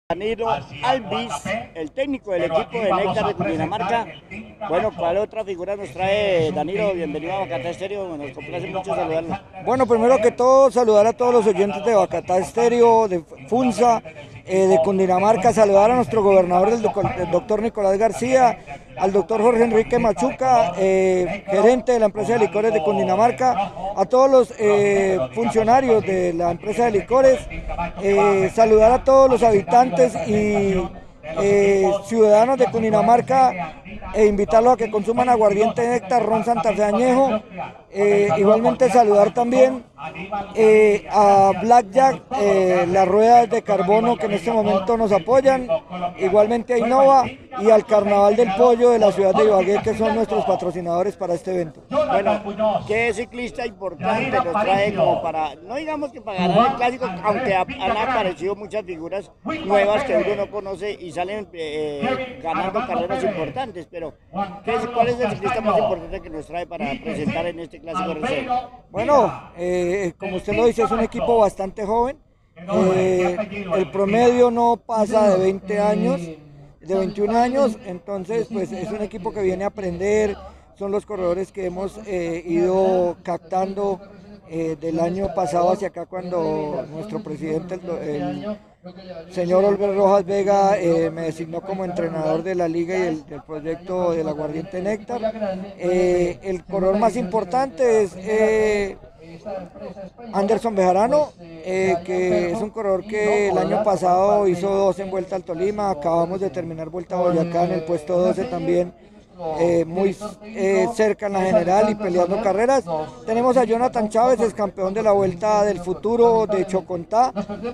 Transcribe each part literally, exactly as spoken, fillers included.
Danilo Alvis, el técnico del equipo de Néctar de Cundinamarca. Bueno, ¿cuál otra figura nos trae Danilo? Bienvenido a Bacatá Estéreo, nos complace mucho saludarlo. Bueno, primero que todo, saludar a todos los oyentes de Bacatá Estéreo, de Funza, eh, de Cundinamarca, saludar a nuestro gobernador, el, el doctor Nicolás García, al doctor Jorge Enrique Machuca, eh, gerente de la empresa de licores de Cundinamarca, a todos los eh, funcionarios de la empresa de licores, eh, saludar a todos los habitantes y eh, ciudadanos de Cundinamarca e invitarlos a que consuman aguardiente Néctar, ron Santa Fe añejo. Eh, igualmente saludar también eh, a Blackjack, eh, las ruedas de carbono que en este momento nos apoyan, igualmente a Innova y al Carnaval del Pollo de la ciudad de Ibagué, que son nuestros patrocinadores para este evento. Bueno, ¿qué ciclista importante nos trae como para, no digamos que para ganar el clásico, aunque han aparecido muchas figuras nuevas que uno no conoce y salen eh, ganando carreras importantes, pero ¿qué es, ¿cuál es el ciclista más importante que nos trae para presentar en este clásico recién? Bueno, eh, como usted lo dice, es un equipo bastante joven. Eh, el promedio no pasa de veinte años, de veintiún años, entonces pues es un equipo que viene a aprender. Son los corredores que hemos eh, ido captando eh, del año pasado hacia acá, cuando nuestro presidente, el, el señor Olver Rojas Vega, eh, me designó como entrenador de la liga y el, del proyecto del aguardiente Néctar. Eh, el corredor más importante es eh, Anderson Bejarano, eh, que es un corredor que el año pasado hizo dos en Vuelta al Tolima. Acabamos de terminar Vuelta a Boyacá en el puesto doce también. Eh, muy eh, cerca en la general y peleando carreras. Tenemos a Jonathan Chávez, es campeón de la Vuelta del Futuro de Chocontá.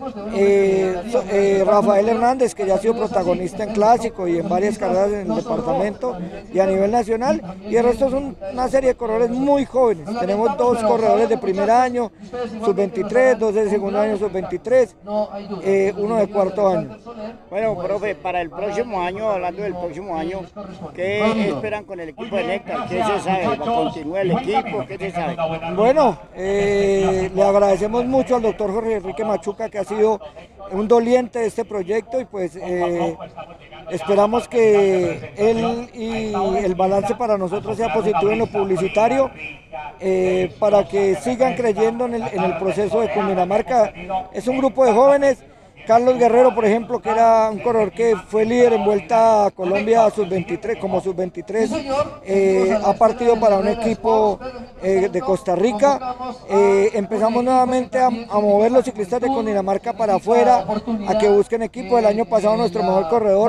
Eh, eh, Rafael Hernández, que ya ha sido protagonista en clásico y en varias carreras en el departamento y a nivel nacional. Y el resto son una serie de corredores muy jóvenes. Tenemos dos corredores de primer año, sub veintitrés, dos de segundo año, sub veintitrés, eh, uno de cuarto año. Bueno, profe, para el próximo año, hablando del próximo año, ¿qué esperan con el equipo de Néctar? ¿Qué se sabe? ¿Continúa el equipo? ¿Qué se sabe? Bueno, eh, le agradecemos mucho al doctor Jorge Enrique Machuca, que ha sido un doliente de este proyecto, y pues eh, esperamos que él y el balance para nosotros sea positivo en lo publicitario, eh, para que sigan creyendo en el, en el proceso de Cundinamarca. Es un grupo de jóvenes. Carlos Guerrero, por ejemplo, que era un corredor que fue líder en Vuelta a Colombia sub veintitrés, como sub veintitrés, eh, ha partido para un equipo eh, de Costa Rica. Eh, empezamos nuevamente a, a mover los ciclistas de Cundinamarca para afuera, a que busquen equipo. El año pasado nuestro mejor corredor,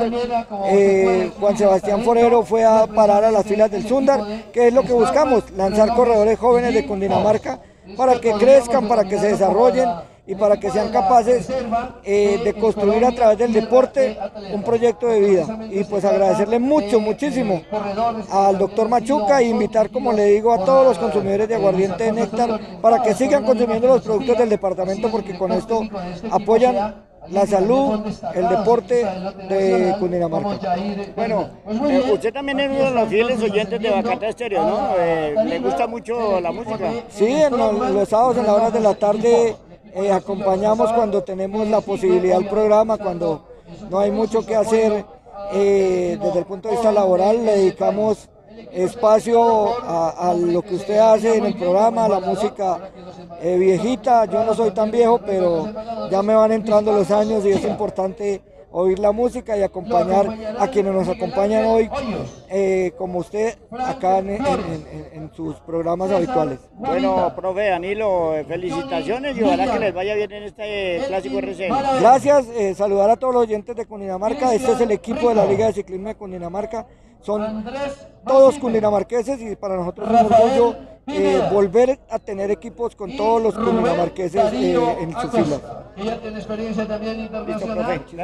eh, Juan Sebastián Forero, fue a parar a las filas del Sundar, que es lo que buscamos, lanzar corredores jóvenes de Cundinamarca para que crezcan, para que se desarrollen y para que sean capaces eh, de construir a través del deporte un proyecto de vida. Y pues agradecerle mucho, muchísimo al doctor Machuca, e invitar, como le digo, a todos los consumidores de aguardiente de Néctar para que sigan consumiendo los productos del departamento, porque con esto apoyan la salud, el deporte de Cundinamarca. Bueno, eh, usted también es uno de los fieles oyentes de Bacatá Estéreo, ¿no? Eh, ¿Le gusta mucho la música? Sí, en los, los sábados en las horas de la tarde eh, acompañamos cuando tenemos la posibilidad del programa, cuando no hay mucho que hacer eh, desde el punto de vista laboral. Le dedicamos espacio a, a lo que usted hace en el programa, a la música eh, viejita. Yo no soy tan viejo, pero ya me van entrando los años y es importante oír la música y acompañar a quienes nos acompañan hoy, eh, como usted, acá en, en, en, en sus programas habituales. Bueno, profe Danilo, felicitaciones y ojalá que les vaya bien en este clásico R C N. Gracias, eh, saludar a todos los oyentes de Cundinamarca. Este es el equipo de la Liga de Ciclismo de Cundinamarca. Son todos cundinamarqueses y para nosotros es un orgullo eh, volver a tener equipos con todos los cundinamarqueses eh, en sus filas. Listo, profe.